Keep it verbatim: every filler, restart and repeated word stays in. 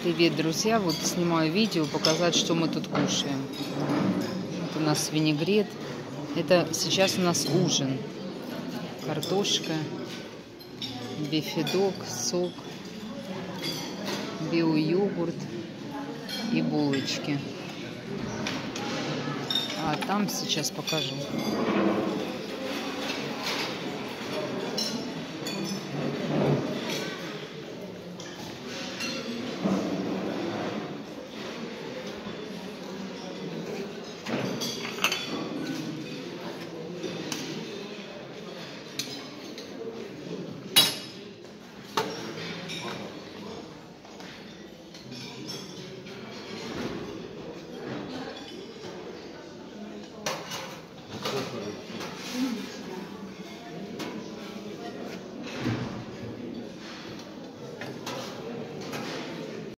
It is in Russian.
Привет, друзья! Вот снимаю видео, показать, что мы тут кушаем. Вот у нас винегрет. Это сейчас у нас ужин. Картошка, бифидок, сок, био-йогурт и булочки. А там сейчас покажу.